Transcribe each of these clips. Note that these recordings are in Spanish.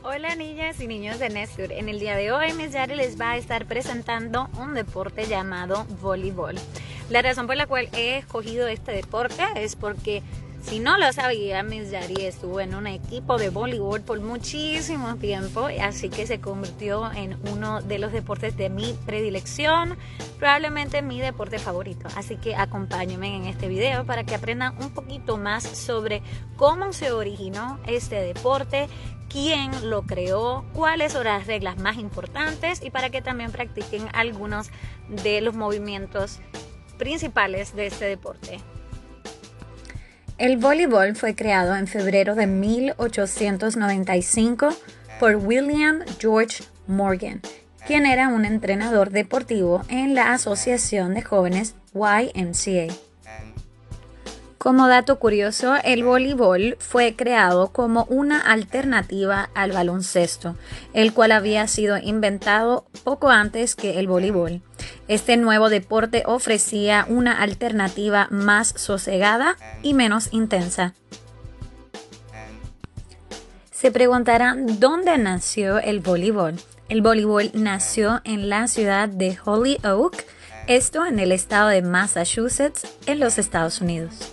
Hola niñas y niños de Nestur. En el día de hoy Miss Yari les va a estar presentando un deporte llamado voleibol. La razón por la cual he escogido este deporte es porque, si no lo sabía, Miss Yari estuvo en un equipo de voleibol por muchísimo tiempo, así que se convirtió en uno de los deportes de mi predilección, probablemente mi deporte favorito. Así que acompáñenme en este video para que aprendan un poquito más sobre cómo se originó este deporte, quién lo creó, cuáles son las reglas más importantes y para que también practiquen algunos de los movimientos principales de este deporte. El voleibol fue creado en febrero de 1895 por William George Morgan, quien era un entrenador deportivo en la Asociación de Jóvenes YMCA. Como dato curioso, el voleibol fue creado como una alternativa al baloncesto, el cual había sido inventado poco antes que el voleibol. Este nuevo deporte ofrecía una alternativa más sosegada y menos intensa. Se preguntarán dónde nació el voleibol. El voleibol nació en la ciudad de Holyoke, esto en el estado de Massachusetts, en los Estados Unidos.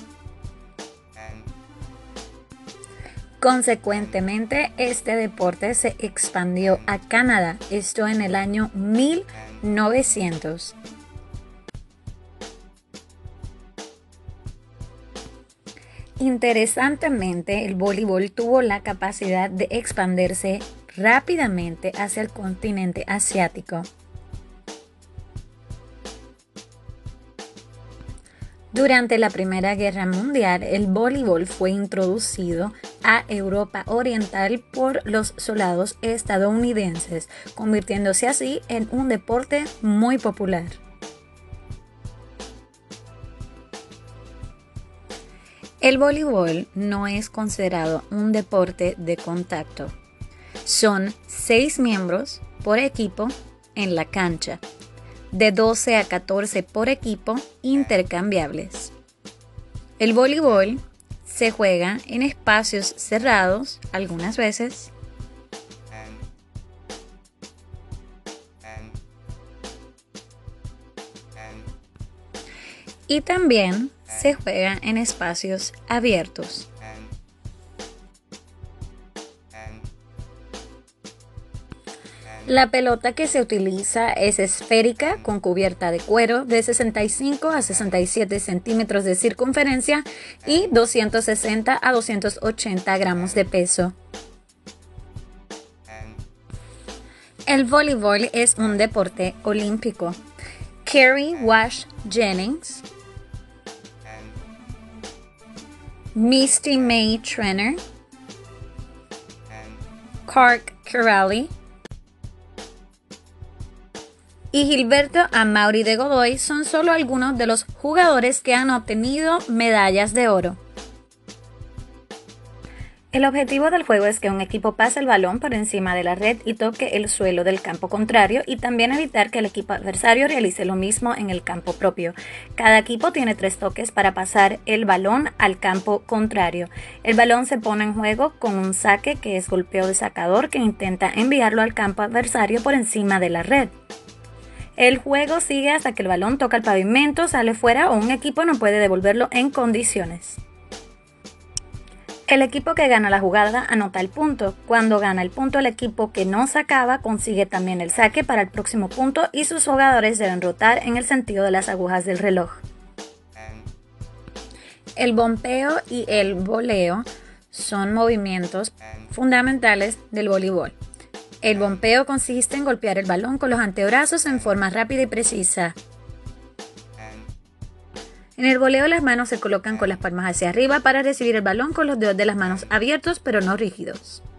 Consecuentemente, este deporte se expandió a Canadá, esto en el año 1900. Interesantemente, el voleibol tuvo la capacidad de expandirse rápidamente hacia el continente asiático. Durante la Primera Guerra Mundial, el voleibol fue introducido a Europa Oriental por los soldados estadounidenses, convirtiéndose así en un deporte muy popular. El voleibol no es considerado un deporte de contacto. Son 6 miembros por equipo en la cancha, de 12 a 14 por equipo intercambiables. El voleibol se juega en espacios cerrados algunas veces y también se juega en espacios abiertos. La pelota que se utiliza es esférica con cubierta de cuero de 65 a 67 centímetros de circunferencia y 260 a 280 gramos de peso. El voleibol es un deporte olímpico. Kerry Wash Jennings, Misty May Trenner, Clark Corrali y Gilberto Amaury de Godoy son solo algunos de los jugadores que han obtenido medallas de oro. El objetivo del juego es que un equipo pase el balón por encima de la red y toque el suelo del campo contrario y también evitar que el equipo adversario realice lo mismo en el campo propio. Cada equipo tiene 3 toques para pasar el balón al campo contrario. El balón se pone en juego con un saque, que es golpeo de sacador, que intenta enviarlo al campo adversario por encima de la red. El juego sigue hasta que el balón toca el pavimento, sale fuera o un equipo no puede devolverlo en condiciones. El equipo que gana la jugada anota el punto. Cuando gana el punto el equipo que no sacaba consigue también el saque para el próximo punto y sus jugadores deben rotar en el sentido de las agujas del reloj. El bombeo y el voleo son movimientos fundamentales del voleibol. El bombeo consiste en golpear el balón con los antebrazos en forma rápida y precisa. En el voleo las manos se colocan con las palmas hacia arriba para recibir el balón con los dedos de las manos abiertos pero no rígidos.